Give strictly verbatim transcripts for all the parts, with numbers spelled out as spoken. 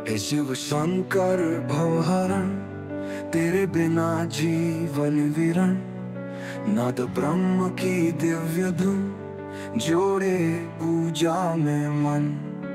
हे शिव शंकर भवहरण, तेरे बिना जीवन विरण। नाद ब्रह्म की दिव्य धुन, जोड़े पूजा में मन।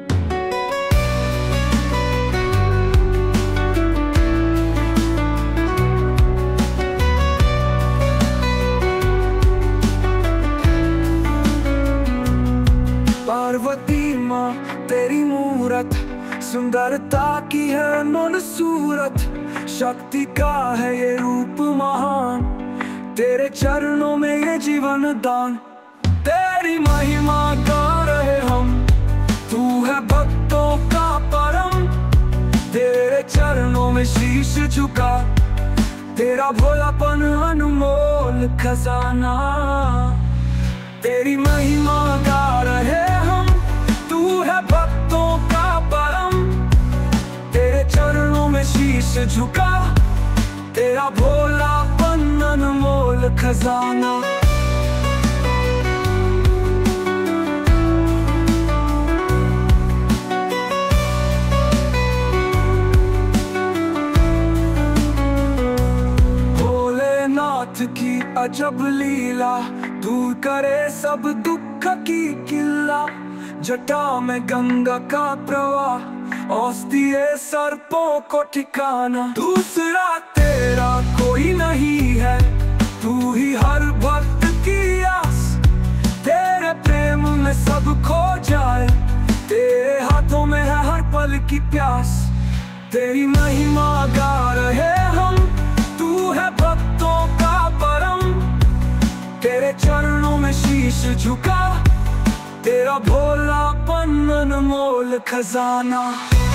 पार्वती माँ तेरी मूरत, सुंदरता की है मन सूरत। शक्ति का है ये रूप महान, तेरे चरणों में ये जीवन दान। तेरी महिमा गा रहे हम, तू है भक्तों का परम। तेरे चरणों में शीश झुका, तेरा भोलापन अनमोल खजाना। तेरी महिमा गा रहे हम, तू है भक्तों का परम। तेरे चरणों में शीश झुका, तेरा भोलापन अनमोल खजाना। भोलेनाथ की अजब लीला, दूर करे सब दुख की किल्ला। जटा में गंगा का प्रवाह, औषधीय सर्पों को ठिकाना। दूसरा तेरा कोई नहीं है, तू ही हर भक्त की आस। तेरे प्रेम में सब खो जाए, तेरे हाथों में है हर पल की प्यास। तेरी महिमा गा रहे हम, तू है भक्तों का परम। तेरे चरणों में शीश झुका, तेरा भोलापन अनमोल खजाना।